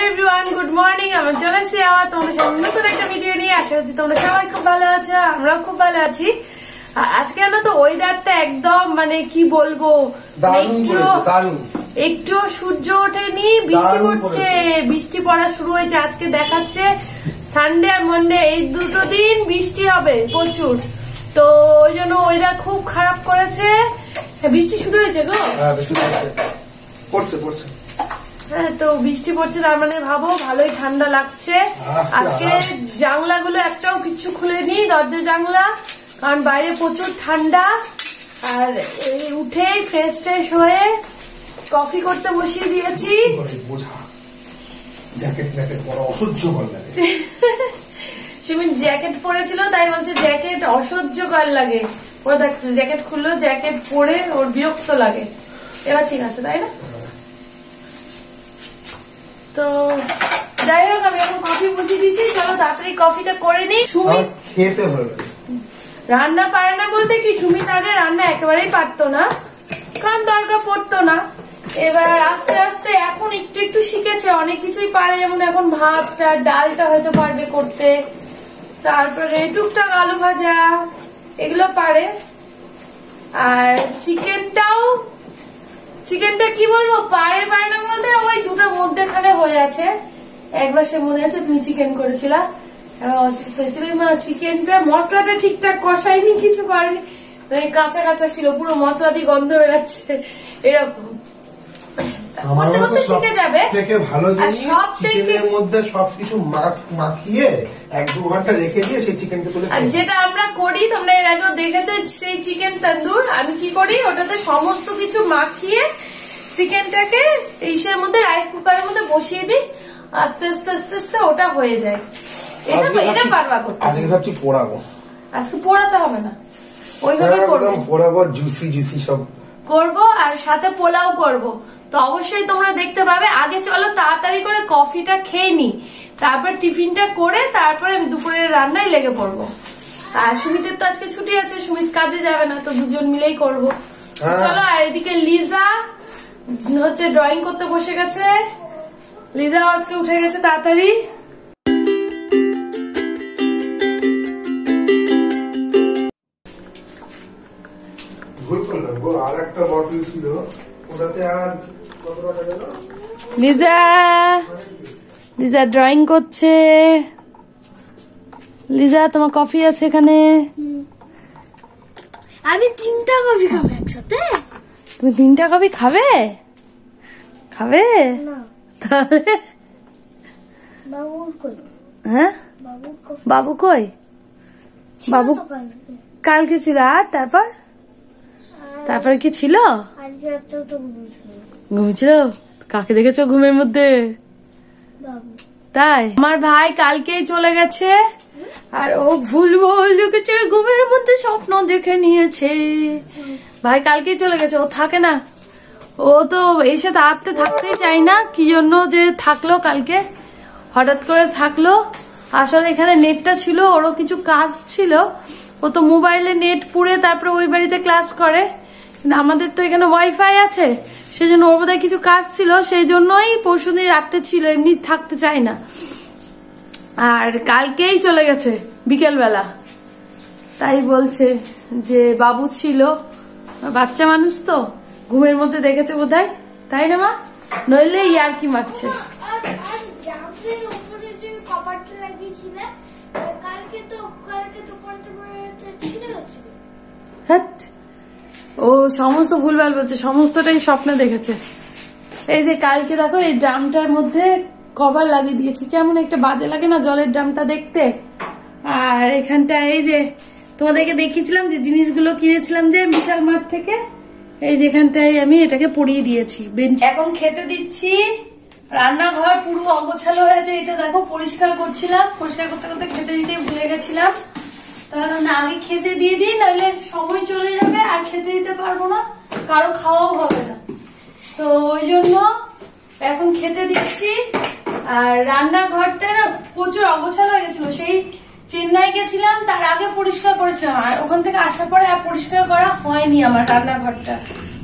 Everyone, good morning. আমি চলে এসেছি আবার তোমাদের সামনে নতুন একটা ভিডিও নিয়ে। আশা করছি তোমরা সবাই খুব ভালো আছো, আমরাও খুব ভালো আছি। আজকে না তো ওয়েদারটা একদম মানে কি বলবো, একটু সূর্য ওঠেনি, বৃষ্টি পড়ছে, বৃষ্টি পড়া শুরু হয়েছে। আজকে দেখাচ্ছে সানডে আর মন্ডে এই দুটো দিন বৃষ্টি হবে প্রচুর, তো ওই জন্য ওয়েদার খুব খারাপ করেছে। বৃষ্টি শুরু হয়েছে গো, হ্যাঁ তো বৃষ্টি পড়ছে, তার মানে ভাবো ভালোই ঠান্ডা লাগছে। আজকে জানলাগুলো একটাও কিছু খুলেনি, দরজা জানলা, কারণ বাইরে প্রচুর ঠান্ডা। আর উঠে ফ্রেশ ট্রেশ হয়ে কফি করতে বসিয়ে দিয়েছি। সুমিন জ্যাকেট পরেছিল, তাই বলছে জ্যাকেট অসহ্যকর লাগে। ওরা দেখছে জ্যাকেট খুললো, জ্যাকেট পরে ওর বিরক্ত লাগে। এবার ঠিক আছে তাই না? তো যাই হোক, আমি এখন কফি বসিয়ে দিচ্ছি, চলো তাড়াতাড়ি কফিটা করে নিই। সুমিত খেতে ভালো লাগে, রান্না পারে না বলতে কি, সুমিত আগে রান্না একেবারেই পারতো না, কারণ দরকার পড়তো না। এবার আস্তে আস্তে এখন একটু একটু শিখেছে, অনেক কিছুই পারে। যেমন এখন ভাতটা ডালটা হয়তো পারবে করতে, তারপরে টুকটাক আলু ভাজা এগুলো পারে। আর চিকেনটা কি বলবো, পারে না বলতে ওই দুটোর মধ্যেখানে হয়ে আছে। একবার সে মনে আছে তুমি চিকেন করেছিলা, অসুস্থ হয়েছিল মা, চিকেনটা মশলাটা ঠিকঠাক কষায়নি, কিছু করেনি, কাঁচা কাঁচা ছিল, পুরো মশলা দিয়ে গন্ধ বেরোচ্ছে এরকম। করতে করতে শিখে যাবে। চিকেনের মধ্যে সবকিছু মাখিয়ে 1-2 ঘন্টা রেখে দিয়ে সেই চিকেনকে তুলে, যেটা আমরা করি তোমরা এর আগেও দেখেছো, সেই চিকেন তন্দুর। আমি কি করি, ওটাতে সমস্ত কিছু মাখিয়ে চিকেনটাকে ইসের মধ্যে, রাইস কুকারের মধ্যে বসিয়ে দিই, আস্তে আস্তে আস্তে আস্তে ওটা হয়ে যায়। এটা পারবা করতে। আজকে ভাবছি পোড়াবো। আজকে পোড়াতে হবে না, ওইভাবে করবো, পোড়াবো, জুসি জুসি সব করবো, আর সাথে পোলাও করবো। তো অবশ্যই তোমরা দেখতে পাবে। আগে চলো তাড়াতাড়ি করে কফিটা খেয়ে নি, তারপর টিফিনটা করে তারপরে আমি দুপুরের রান্নায় লেগে পড়বো। আর সুমিতের তো আজকে ছুটি আছে, সুমিত কাজে যাবে না, তো দুজন মিলেই করবো। চলো। আর এদিকে লিজা হচ্ছে ড্রয়িং করতে বসে গেছে। লিজা আজকে উঠে গেছে তাড়াতাড়ি। লিজা ড্রয়িং করছে। লিজা তোমার কফি আছে এখানে, আমি 3টা কফি খাবো একসাথে। তুমি 3টা কফি খাবে? তাহলে হ্যাঁ, বাবু কই? বাবু কালকে ছিল, আর তারপরে কি ছিল? ঘুমিয়েছিল। কাকে দেখেছো ঘুমের মধ্যে? তাই? আমার ভাই কালকেই চলে গেছে, আর ও ভুল দেখেছে, ঘুমের মধ্যে স্বপ্ন দেখে নিয়েছে। ভাই কালকেই চলে গেছে, ও থাকে না, ও তো এসে তাড়াতাড়ি থাকতেই চাই না, কি জন্য যে থাকলো কালকে, হঠাৎ করে থাকলো। আসলে এখানে নেটটা ছিল, ওরও কিছু কাজ ছিল, ও তো মোবাইলে নেট পুড়ে তারপরে ওই বাড়িতে ক্লাস করে, কিন্তু আমাদের তো এখানে ওয়াইফাই আছে, সেই জন্য ওর বোধহয় কিছু কাজ ছিল, সেই জন্যই পরশুদিন রাত্রে ছিল, এমনি থাকতে চাই না। আর কালকেই চলে গেছে বিকেলবেলা, তাই বলছে যে বাবু ছিল, বাচ্চা মানুষ তো ঘুমের মধ্যে দেখেছে বোধহয়, তাই না মা? নইলে ইয়ার কি মারছে। ও সমস্ত ভুলভাল বলছে, সমস্তটাই স্বপ্নে দেখেছে। এই যে কালকে দেখো এই ড্রামটার মধ্যে কভার লাগিয়ে দিয়েছি, কেমন একটা বাজে লাগে না জলের ড্রামটা দেখতে। আর এখানটা এই যে তোমাদেরকে দেখিয়েছিলাম যে জিনিসগুলো কিনেছিলাম যে বিশাল মাঠ থেকে, এই যেখানটায় আমি এটাকে পরিয়ে দিয়েছি বেঞ্চ। এখন খেতে দিচ্ছি। রান্নাঘর পুরো অগোছালো হয়েছে, এটা দেখো পরিষ্কার করছিলাম, পরিষ্কার করতে করতে খেতে দিতে ভুলে গেছিলাম। তাহলে না আগে খেতে দিয়ে দিই, নাহলে সময় চলে যাবে আর খেতে দিতে পারবো না, কারো খাওয়াও হবে না, তো ওই জন্য এখন খেতে দিচ্ছি। আর রান্নাঘরটা না প্রচুর অগোছালো হয়ে গেছিল, সেই চেন্নাই গেছিলাম তার আগে পরিষ্কার করেছিলাম, আর ওখান থেকে আসার পরে আর পরিষ্কার করা হয়নি আমার রান্নাঘরটা।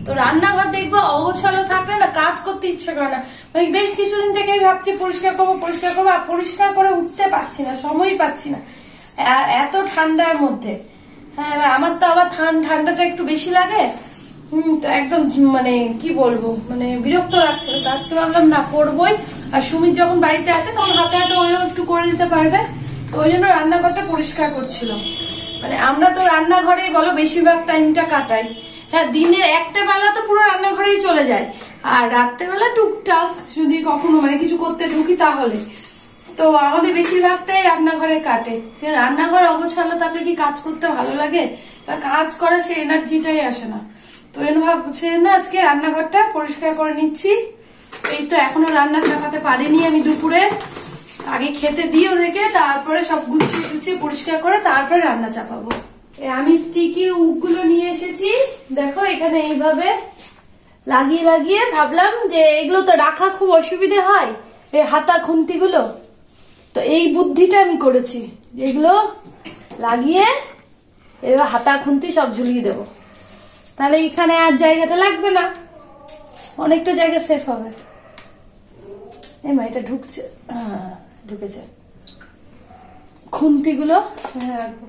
তো রান্নাঘর দেখবো অগোছালো থাকলে না কাজ করতে ইচ্ছে করে না। মানে বেশ কিছুদিন থেকেই ভাবছি পরিষ্কার করবো আর পরিষ্কার করে উঠতে পারছি না, সময়ই পাচ্ছি না এত ঠান্ডার মধ্যে। হ্যাঁ, এবার আমার তো আবার ঠান্ডাটা একটু বেশি লাগে। তো একদম মানে কি বলবো, মানে বিরক্ত লাগছিল। তো আজকে ভাবলাম না করবোই, আর সুমিত যখন বাড়িতে আছে তখন হাতে হাতে ওইও একটু করে দিতে পারবে। তো ওই জন্য রান্নাঘরটা পরিষ্কার করছিলাম। মানে আমরা তো রান্নাঘরেই বলো বেশিরভাগ টাইমটা কাটাই। হ্যাঁ, দিনের একটা বেলা তো পুরো রান্নাঘরেই চলে যায়, আর রাত্রেবেলা টুকটাক যদি কখনো মানে কিছু করতে ঢুকি তাহলে। তো আমাদের বেশিরভাগটাই রান্নাঘরে কাটে। রান্নাঘর অগোছালো থাকলে কি কাজ করতে ভালো লাগে? কাজ করা সে এনার্জিটাই আসে না। তো এর ভাবছি না আজকে রান্নাঘরটা পরিষ্কার করে নিচ্ছি। এই তো এখনো রান্না চাপাতে পারিনি আমি দুপুরে, আগে খেতে দিই ওদেরকে, তারপরে সব গুছিয়ে টুছিয়ে পরিষ্কার করে তারপরে রান্না চাপাবো। আমি স্টিকি উকগুলো নিয়ে এসেছি, দেখো এখানে এইভাবে লাগিয়ে লাগিয়ে ভাবলাম যে এগুলো তো রাখা খুব অসুবিধে হয়, এই হাতা খুন্তি গুলো। তো এই বুদ্ধিটা আমি করেছি, এগুলো লাগিয়ে এবার হাতা খুন্তি সব ঝুলিয়ে দেবো, তাহলে এখানে আর জায়গাটা লাগবে না, অনেকটা জায়গা সেফ হবে। এই মা এটা ঢুকছে, হ্যাঁ ঢুকেছে। খুন্তি গুলো রাখবো।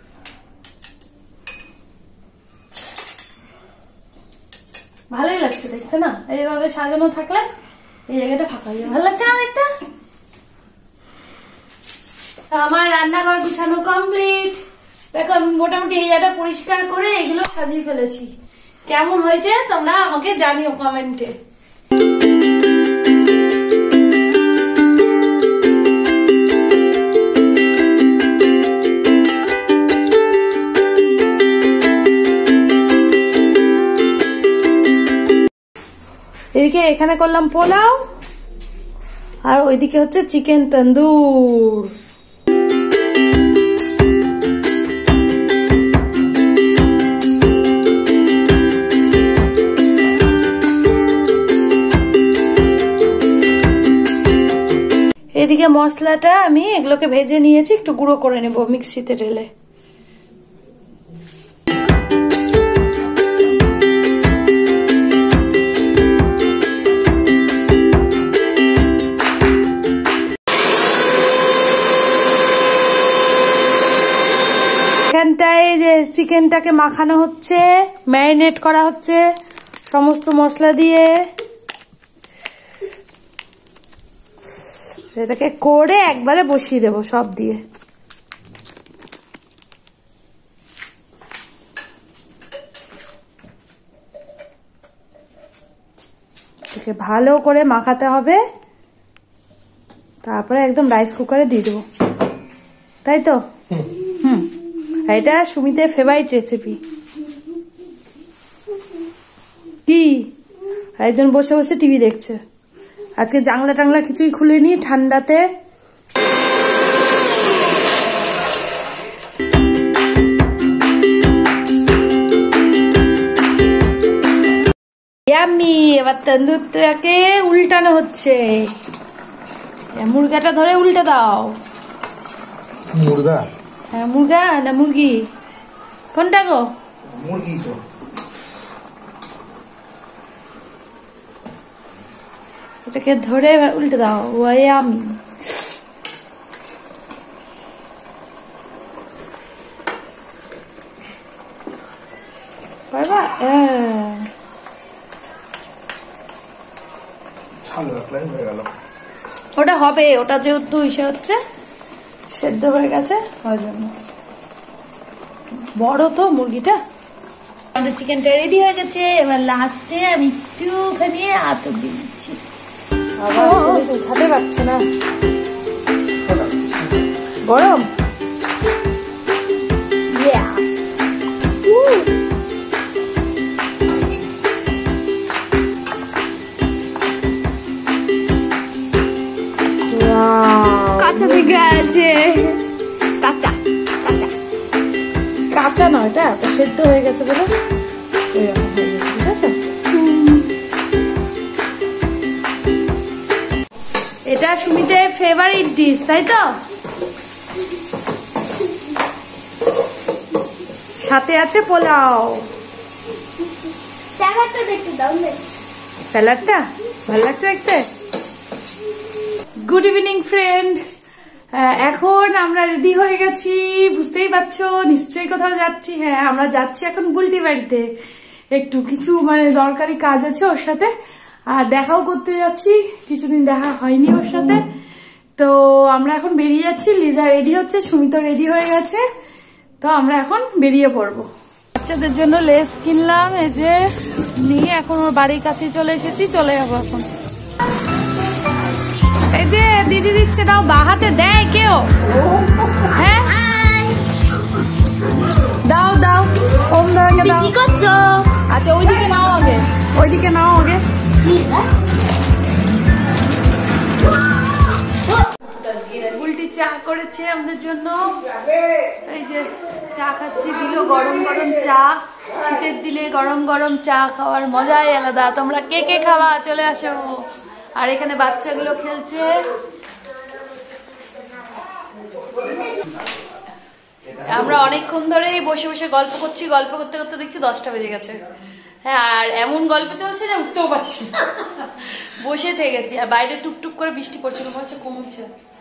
ভালোই লাগছে দেখতে না, এইভাবে সাজানো থাকলে এই জায়গাটা ফাঁকা হয়ে যাবে, ভালো লাগছে না দেখতে। আমার রান্নাঘর গুছানো কমপ্লিট। দেখো আমি মোটামুটি এই জায়গাটা পরিষ্কার করে এগুলো সাজিয়ে ফেলেছি। কেমন হয়েছে তোমরা আমাকে জানিও কমেন্টে। এদিকে এখানে করলাম পোলাও, আর ওইদিকে হচ্ছে চিকেন তন্দুর। এদিকে মশলাটা আমি এগুলোকে ভেজে নিয়েছি, একটু গুঁড়ো করে নেব মিক্সিতে ঢেলে। এখানটায় যে চিকেনটাকে মাখানো হচ্ছে, ম্যারিনেট করা হচ্ছে সমস্ত মশলা দিয়ে। এটাকে করে একবারে বসিয়ে দেবো সব দিয়ে। এটাকে ভালো করে মাখাতে হবে, তারপরে একদম রাইস কুকারে দিয়ে দেবো, তাই তো? এটা সুমিতের ফেভারিট রেসিপি। কি একজন বসে বসে টিভি দেখছে, আজকে জানলা টাংলা কিছুই খুলেনি ঠান্ডাতে। ইয়াম্মি, এবার তন্দুরটাকে উল্টানো হচ্ছে। মুরগাটা ধরে উল্টে দাও। মুরগা? হ্যাঁ মুরগা না মুরগি, কোনটা গো? মুরগি তো। এটাকে ধরে উল্টে দাও। আমি পারবা? ওটা হবে, ওটা যেহেতু ইসে হচ্ছে সেদ্ধ হয়ে গেছে ওই জন্য। বড় তো মুরগিটা। আমাদের চিকেনটা রেডি হয়ে গেছে, এবার লাস্টে আমি একটুখানি আতর দিয়ে দিচ্ছি। আবার উঠাতে পারছে না, গরম। কাঁচা থেকে আছে, কাঁচা কাঁচা কাঁচা না, এটা সেদ্ধ হয়ে গেছে বলে এরকম হয়ে গেছে, ঠিক আছে? এটা সুমিতের ফেভারিট ডিশ, তাই তো? সাথে আছে পোলাও। স্যালাডটা দেখতে দাও না। স্যালাডটা ভালো লাগছে দেখতে। গুড ইভিনিং ফ্রেন্ড, এখন আমরা রেডি হয়ে গেছি, বুঝতেই পারছো নিশ্চয়ই কোথাও যাচ্ছি। হ্যাঁ, আমরা যাচ্ছি এখন বুলটি বাড়িতে, একটু কিছু মানে দরকারি কাজ আছে ওর সাথে, আর দেখাও করতে যাচ্ছি, কিছুদিন দেখা হয়নি ওর সাথে। তো আমরা এখন বেরিয়ে যাচ্ছি, লিজা রেডি হচ্ছে, সুমিত রেডি হয়ে গেছে, তো আমরা এখন বেরিয়ে পড়বো। বাচ্চাদের জন্য লেস কিনলাম, এই যে নিয়ে এখন ওর বাড়ির কাছে চলে এসেছি, চলে যাবো এখন। এই যে দিদি দিচ্ছে, নাও বাহাতে দেয় কেউ? হ্যাঁ দাও দাও, ওম দাকে দাও। কি করছো? আচ্ছা ওইদিকে নাও আগে, ওইদিকে নাও আগে। বুলটি চা করেছে আমাদের জন্য, এই যে চা খাচ্ছি, দিল গরম গরম চা। শীতের দিনে গরম গরম চা খাওয়ার মজাই আলাদা। তোমরা কে কে খাওয়া চলে আসো। আর এখানে বাচ্চাগুলো খেলছে। আমরা অনেকক্ষণ ধরেই বসে বসে গল্প করছি, গল্প করতে করতে দেখছি 10টা বেজে গেছে। হ্যাঁ, আর এমন গল্প চলছে যে উঠতেও পারছি, বসে থেকে গেছি। আর বাইরে টুকটুক করে বৃষ্টি পড়ছিল, মনে হচ্ছে কমছে।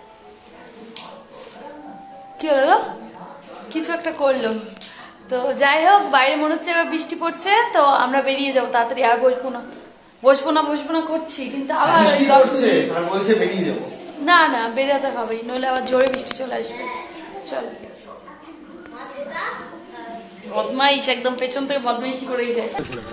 কি হলো, কিছু একটা করলো। তো যাই হোক, বাইরে মনে হচ্ছে এবার বৃষ্টি পড়ছে, তো আমরা বেরিয়ে যাবো তাড়াতাড়ি। আর বসবো না বসবো না করছি, কিন্তু আবার না না বেরোতে হবেই, নইলে আবার জোরে বৃষ্টি চলে আসবে। চল, বদমাইশ একদম, পেছন থেকে বদমাইশি করেই যায়।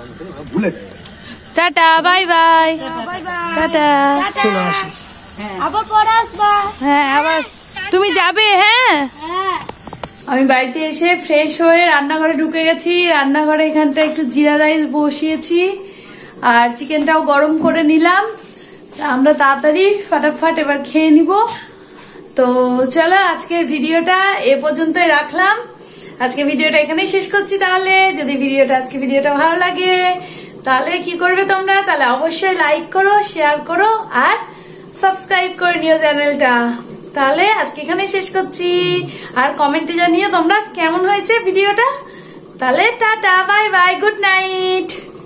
টাটা, বাই বাই, টাটা, আবার পরে আসবা। হ্যাঁ আবার তুমি যাবে। হ্যাঁ, আমি বাড়িতে এসে ফ্রেশ হয়ে রান্নাঘরে ঢুকে গেছি। রান্নাঘরে এখানটা একটু জিরা রাইস বসিয়েছি, আর চিকেনটাও গরম করে নিলাম। আমরা তাড়াতাড়ি ফাটাফাট এবার খেয়ে নিব। তো চলো, আজকের ভিডিওটা এ পর্যন্তই রাখলাম। আজকে ভিডিওটা এখানেই শেষ করছি। তাহলে যদি আজকে ভিডিওটা ভালো লাগে তাহলে কি করবে তোমরা? তাহলে অবশ্যই লাইক করো, শেয়ার করো, আর সাবস্ক্রাইব করে নিও চ্যানেলটা। তাহলে আজকে এখানেই শেষ করছি, আর কমেন্টে জানিও তোমরা কেমন হয়েছে ভিডিওটা। তাহলে টাটা, বাই বাই, গুড নাইট।